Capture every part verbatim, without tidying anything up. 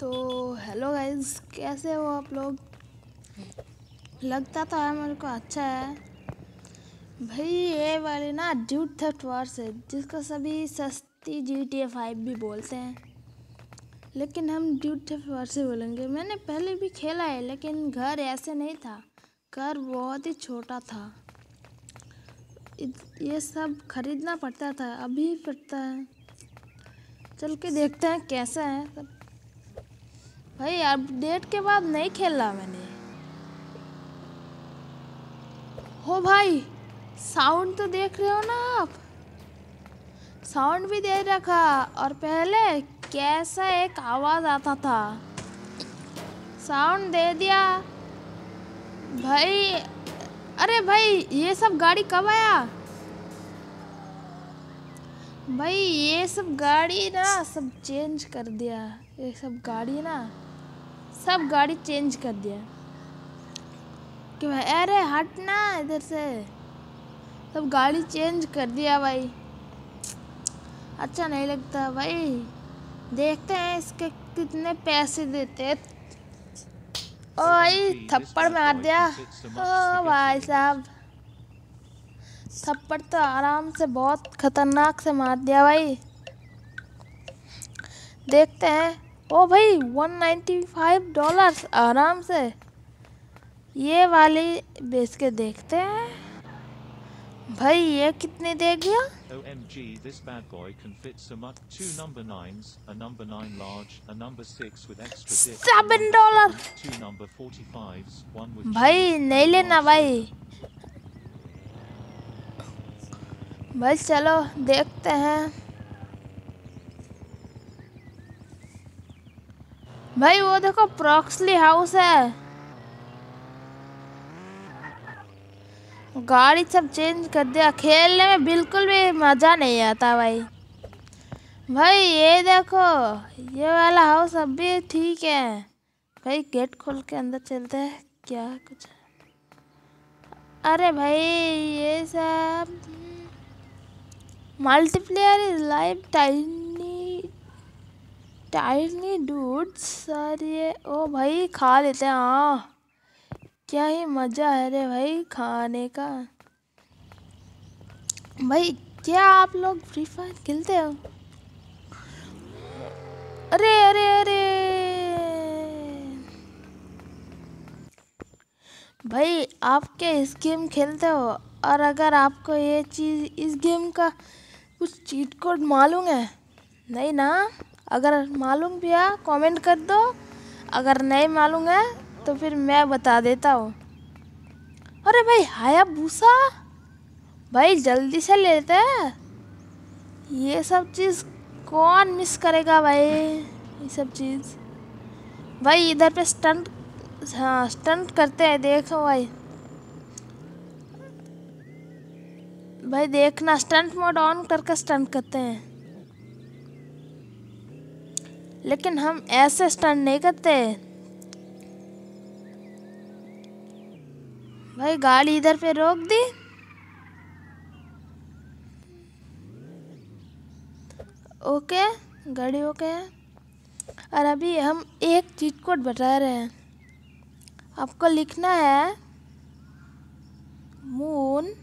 तो hello guys, कैसे हो आप लोग। लगता तो है मेरे को अच्छा है भाई। ये वाली ना ड्यूड थेफ्ट वार्स है, जिसको सभी सस्ती जी टी ए फाइव भी बोलते हैं, लेकिन हम ड्यूड थेफ्ट वार्स ही बोलेंगे। मैंने पहले भी खेला है, लेकिन घर ऐसे नहीं था, घर बहुत ही छोटा था। ये सब खरीदना पड़ता था, अभी पड़ता है। चल के देखते हैं कैसा है सब। भाई अपडेट के बाद नहीं खेला मैंने। हो भाई, साउंड तो देख रहे हो ना आप, साउंड भी दे रखा। और पहले कैसा एक आवाज आता था, साउंड दे दिया भाई। अरे भाई, ये सब गाड़ी कब आया भाई? ये सब गाड़ी ना सब चेंज कर दिया। ये सब गाड़ी ना सब गाड़ी चेंज कर दिया कि भाई, अरे हटना इधर से। सब गाड़ी चेंज कर दिया भाई, अच्छा नहीं लगता भाई। देखते हैं इसके कितने पैसे देते हैं। ओ भाई, थप्पड़ मार दिया। ओ भाई साहब, थप्पड़ तो आराम से बहुत खतरनाक से मार दिया भाई। देखते हैं। ओ भाई, वन नाइन्टी फाइव डॉलर आराम से। ये वाली बेच के देखते हैं भाई, ये कितने दे गया। O M G, this bad boy can fit so much. Two number nines, a number nine large, a number six with extra dip, seven dollar. two number forty-fives, one with भाई नहीं लेना भाई। भाई चलो देखते हैं भाई। वो देखो, प्रॉक्सली हाउस है। गाड़ी सब चेंज कर दिया, खेलने में बिल्कुल भी मज़ा नहीं आता भाई। भाई ये देखो, ये वाला हाउस अब भी ठीक है भाई। गेट खोल के अंदर चलते हैं, क्या कुछ। अरे भाई, ये सब multiplayer is live tiny tiny dudes. Sir ये ओ भाई, खा लेते हैं। हाँ, क्या ही मज़ा है रे भाई खाने का। भाई क्या आप लोग फ्री फायर खेलते हो? अरे अरे अरे भाई, आप क्या इस गेम खेलते हो? और अगर आपको ये चीज़, इस गेम का कुछ चीट कोड मालूम है? नहीं ना? अगर मालूम भी है कमेंट कर दो, अगर नहीं मालूम है तो फिर मैं बता देता हूँ। अरे भाई, हायाबुसा भाई, जल्दी से लेते हैं। ये सब चीज़ कौन मिस करेगा भाई? ये सब चीज़ भाई, इधर पे स्टंट, हाँ स्टंट करते हैं, देखो भाई। भाई देखना, स्टंट मोड ऑन करके स्टंट करते हैं, लेकिन हम ऐसे स्टंट नहीं करते भाई। गाड़ी इधर पे रोक दी। ओके, गाड़ी ओके है। और अभी हम एक चीट कोड बता रहे हैं, आपको लिखना है moon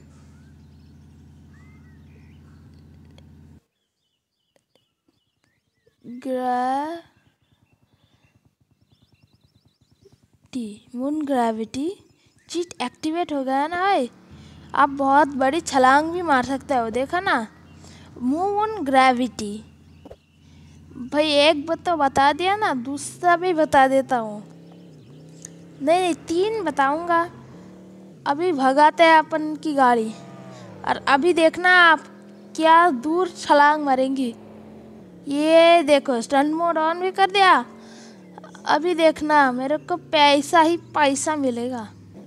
gravity. Moon gravity cheat activate हो गया ना भाई। आप बहुत बड़ी छलांग भी मार सकते हो, देखा ना। मून ग्रेविटी भाई, एक बात तो बता दिया ना, दूसरा भी बता देता हूँ। नहीं नहीं, तीन बताऊँगा। अभी भगाते हैं अपन की गाड़ी, और अभी देखना आप क्या दूर छलांग मारेंगी। ये देखो, स्टंट मोड ऑन भी कर दिया। अभी देखना, मेरे को पैसा ही पैसा मिलेगा।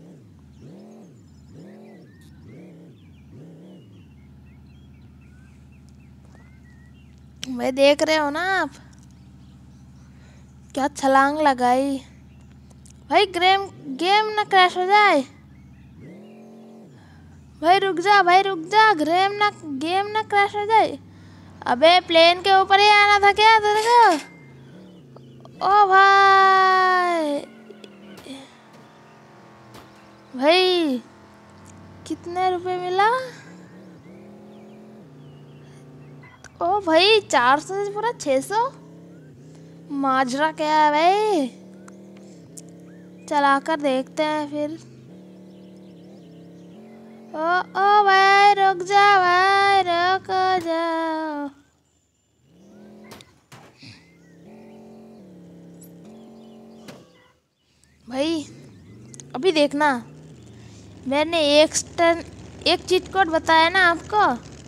भाई देख रहे हो ना आप, क्या छलांग लगाई भाई। गेम गेम ना क्रैश हो जाए भाई। रुक जा भाई, रुक जा, गेम ना गेम ना क्रैश हो जाए। अबे प्लेन के ऊपर ही आना था क्या तेरे को? ओ भाई, भाई कितने रुपए मिला? ओ भाई चार सौ से पूरा छः सौ। माजरा क्या है भाई? चलाकर देखते हैं फिर। ओ ओ भाई रुक जाओ भाई, रुक जाओ। भाई अभी देखना, मैंने एक स्टन एक चीट कोड बताया ना आपको।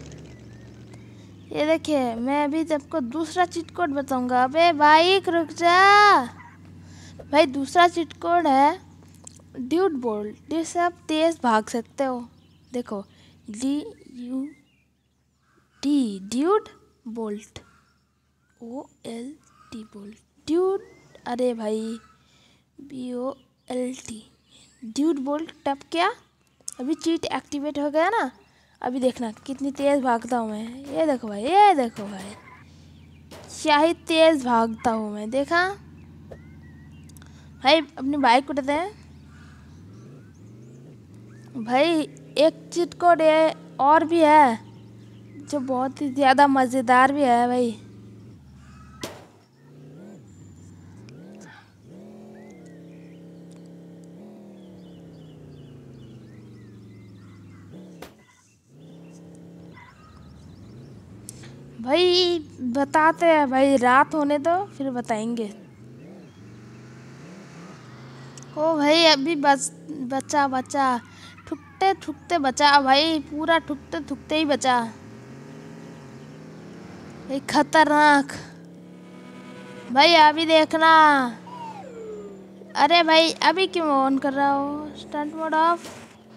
ये देखिए, मैं अभी आपको दूसरा चीट कोड बताऊंगा। अबे बाइक रुक जा भाई। दूसरा चीट कोड है ड्यूड बोल्ट, जिससे आप तेज भाग सकते हो। देखो, D U D dude bolt, O L T bolt, dude. अरे भाई, B O L T, dude bolt. टप क्या, अभी चीट एक्टिवेट हो गया ना। अभी देखना कितनी तेज़ भागता हूँ मैं। ये देखो भाई, ये देखो भाई, क्या ही तेज़ भागता हूँ मैं। देखा भाई, अपनी बाइक उठाते हैं भाई। एक चीट कोड और भी है जो बहुत ही ज़्यादा मज़ेदार भी है भाई। भाई बताते हैं भाई, रात होने दो फिर बताएंगे। ओ भाई अभी बच बचा बचा ठुकते ठुकते बचा भाई, पूरा ठुकते ठुकते ही बचा भाई। खतरनाक भाई, अभी देखना। अरे भाई अभी क्यों ऑन कर रहा हो? Stunt mode off.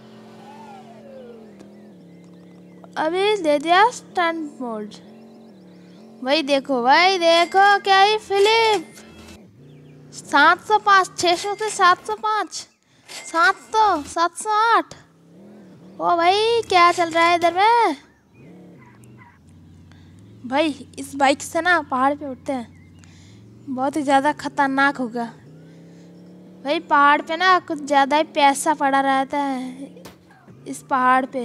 अभी दे दिया स्टंट मोड भाई। देखो भाई, देखो क्या ही फिलिप। सात सौ पाँच, छः सौ से सात सौ पाँच, सात सौ, सात सौ आठ। ओ भाई क्या चल रहा है इधर में भाई? इस बाइक से ना पहाड़ पे उठते हैं, बहुत ही ज़्यादा खतरनाक होगा भाई। पहाड़ पे ना कुछ ज़्यादा ही पैसा पड़ा रहता है इस पहाड़ पे।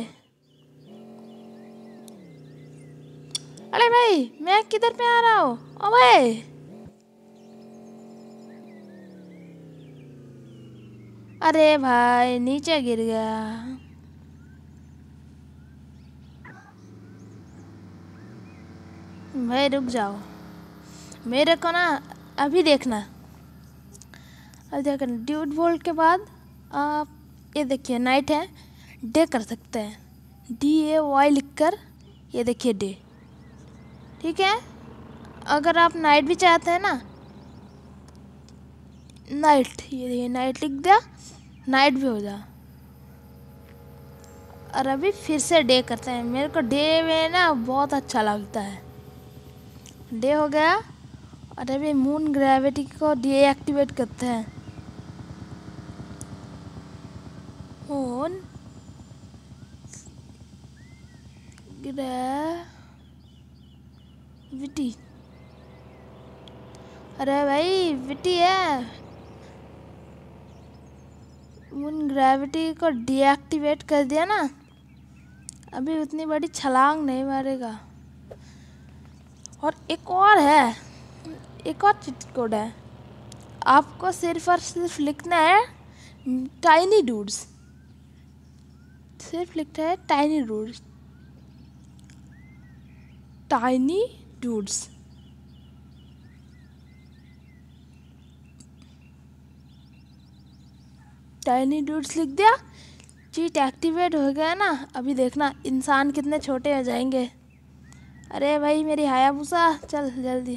अरे भाई मैं किधर पे आ रहा हूँ? ओ भाई, अरे भाई नीचे गिर गया भाई। रुक जाओ, मेरे को ना अभी देखना। अभी देखना, ड्यूड बोल्ट के बाद आप ये देखिए नाइट है, डे कर सकते हैं। डी ए वाई लिख कर, ये देखिए डे, ठीक है। अगर आप नाइट भी चाहते हैं ना, नाइट, ये देखिए नाइट लिख दिया, नाइट भी हो जा। और अभी फिर से डे करते हैं। मेरे को डे में ना बहुत अच्छा लगता है। डे हो गया, और अभी मून ग्रेविटी को डीएक्टिवेट करते हैं। मून ग्रेविटी, अरे भाई विटी है। मून ग्रेविटी को डीएक्टिवेट कर दिया ना, अभी उतनी बड़ी छलांग नहीं मारेगा। और एक और है, एक और चीट कोड है। आपको सिर्फ और सिर्फ लिखना है टाइनी डूड्स, सिर्फ लिखना है tiny dudes, tiny dudes. Tiny dudes लिख दिया, चीट एक्टिवेट हो गया ना। अभी देखना इंसान कितने छोटे हो जाएंगे। अरे भाई मेरी हायाबुसा, चल जल्दी।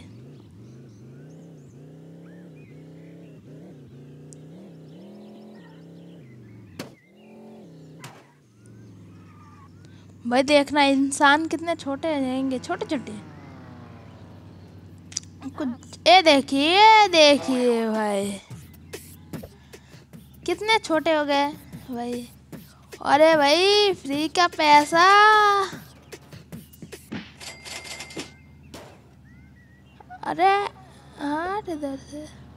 भाई देखना इंसान कितने छोटे हो जाएंगे, छोटे छोटे कुछ। ये देखिए, ये देखिए भाई कितने छोटे हो गए भाई। अरे भाई फ्री का पैसा। अरे हाँ इधर से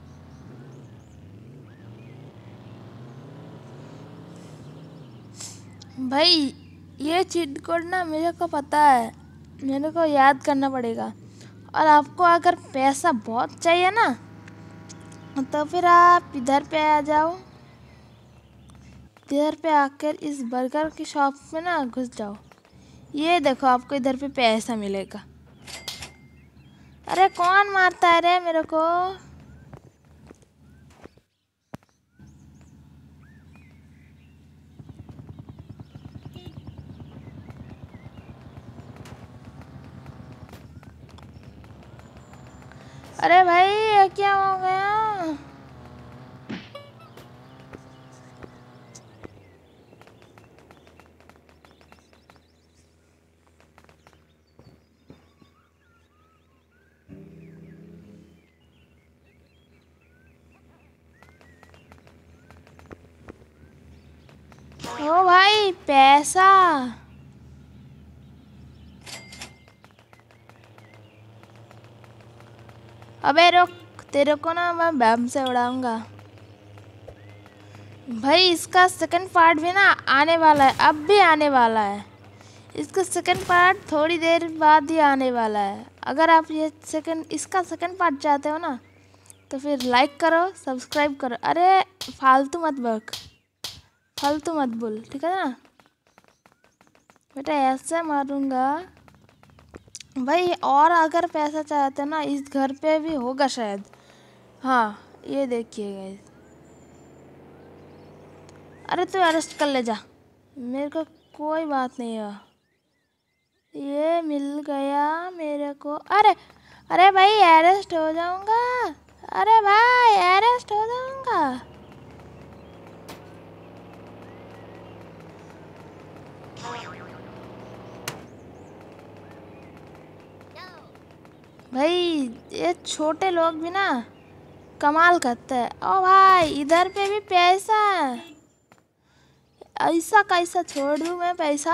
भाई ये चीट कोड ना मेरे को पता है, मेरे को याद करना पड़ेगा। और आपको अगर पैसा बहुत चाहिए ना तो फिर आप इधर पे आ जाओ, इधर पे आकर इस बर्गर की शॉप में ना घुस जाओ। ये देखो आपको इधर पे पैसा मिलेगा। अरे कौन मारता है रे मेरे को? अरे भाई ये क्या हो गया? ओ भाई पैसा। अबे रुक, तेरे को ना मैं बम से उड़ाऊंगा। भाई इसका सेकंड पार्ट भी ना आने वाला है, अब भी आने वाला है। इसका सेकंड पार्ट थोड़ी देर बाद ही आने वाला है। अगर आप ये सेकंड इसका सेकंड पार्ट चाहते हो ना तो फिर लाइक करो, सब्सक्राइब करो। अरे फालतू मत बक, फालतू मत बोल, ठीक है ना बेटा? ऐसे मारूंगा भाई। और अगर पैसा चाहते ना इस घर पे भी होगा शायद। हाँ ये देखिए गाइस। अरे तू अरेस्ट कर ले जा, मेरे को कोई बात नहीं है। ये मिल गया मेरे को। अरे अरे भाई अरेस्ट हो जाऊंगा। अरे भाई अरेस्ट हो जाऊंगा। भाई ये छोटे लोग भी ना कमाल करते हैं। ओ भाई इधर पे भी पैसा है। ऐसा कैसा छोड़ दूँ मैं पैसा?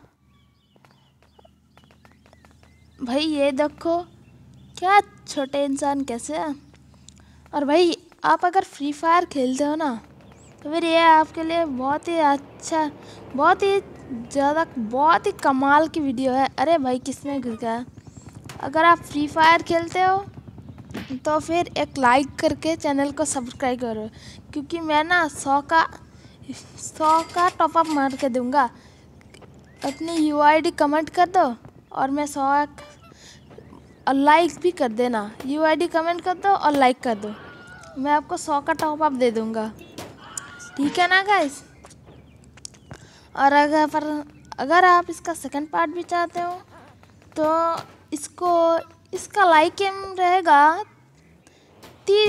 भाई ये देखो क्या छोटे इंसान कैसे हैं। और भाई आप अगर फ्री फायर खेलते हो ना तो फिर ये आपके लिए बहुत ही अच्छा, बहुत ही ज़्यादा, बहुत ही कमाल की वीडियो है। अरे भाई किसने घुस गया? अगर आप फ्री फायर खेलते हो तो फिर एक लाइक करके चैनल को सब्सक्राइब करो, क्योंकि मैं ना सौ का सौ का टॉपअप मार के दूंगा। अपनी यू आई डी कमेंट कर दो और मैं सौ और लाइक भी कर देना। यू आई डी कमेंट कर दो और लाइक कर दो, मैं आपको सौ का टॉपअप दे दूंगा, ठीक है ना गाइस? और अगर पर अगर आप इसका सेकंड पार्ट भी चाहते हो तो इसको इसका लाइक एम रहेगा ती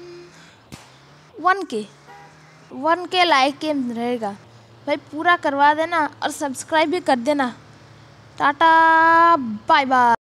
वन के वन के लाइक एम रहेगा। भाई पूरा करवा देना और सब्सक्राइब भी कर देना। Tata bye bye.